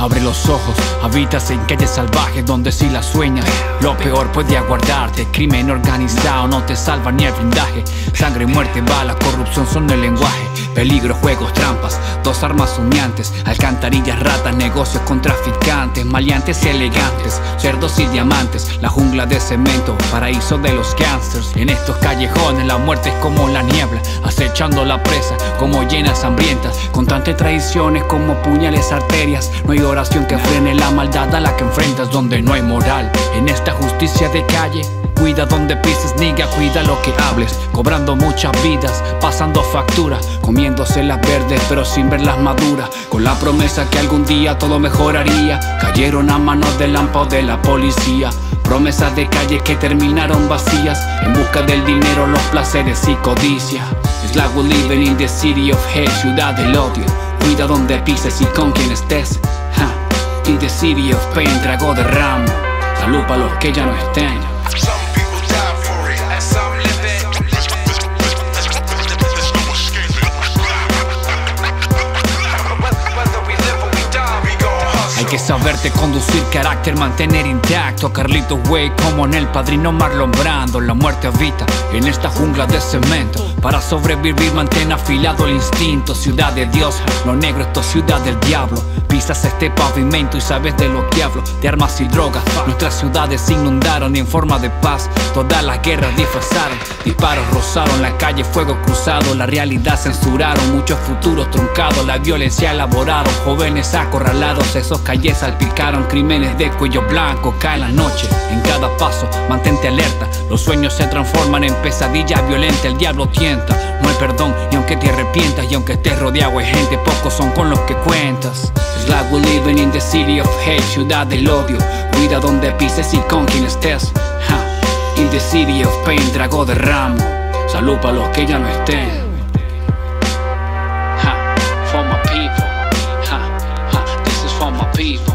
Abre los ojos, habitas en calles salvajes donde si las sueñas lo peor puede aguardarte. Crimen organizado no te salva ni el blindaje. Sangre, muerte, bala, corrupción son el lenguaje. Peligro, juegos, trampas, dos armas humeantes. Alcantarillas, ratas, negocios con traficantes. Maleantes elegantes, cerdos y diamantes. La jungla de cemento, paraíso de los gangsters. En estos callejones la muerte es como la niebla, acechando la presa como llenas hambrientas. Constantes traiciones como puñales, arterias. No hay oración que frene la maldad a la que enfrentas. Donde no hay moral, en esta justicia de calle. Cuida donde pises, niga, cuida lo que hables. Cobrando muchas vidas, pasando factura. Comiéndose las verdes pero sin ver las maduras. Con la promesa que algún día todo mejoraría. Cayeron a manos del lampo de la policía. Promesas de calles que terminaron vacías. En busca del dinero, los placeres y codicia. It's like we're living in the city of hate, ciudad del odio. Cuida donde pises y con quien estés. In the city of pain, trago de ramo. Salud para los que ya no estén. Hay que saberte conducir, carácter mantener intacto. Carlitos Way como en El Padrino Marlon Brando. La muerte habita en esta jungla de cemento. Para sobrevivir mantén afilado el instinto. Ciudad de Dios, lo negro esto es ciudad del diablo. Pisas este pavimento y sabes de lo que hablo. De armas y drogas, nuestras ciudades se inundaron y en forma de paz todas las guerras disfrazaron. Disparos rozaron la calle, fuego cruzado. La realidad censuraron, muchos futuros truncados. La violencia elaboraron, jóvenes acorralados. Esos calles salpicaron, crímenes de cuello blanco. Cae la noche, en cada paso mantente alerta. Los sueños se transforman en pesadilla violenta. El diablo tienta, no hay perdón y aunque te arrepientas. Y aunque estés rodeado de gente, pocos son con los que cuentas. It's like we're living in the city of hate, ciudad del odio. Cuida donde pises y con quien estés. In the city of pain, trago de ramo. Salud para los que ya no estén. For my people. This is for my people.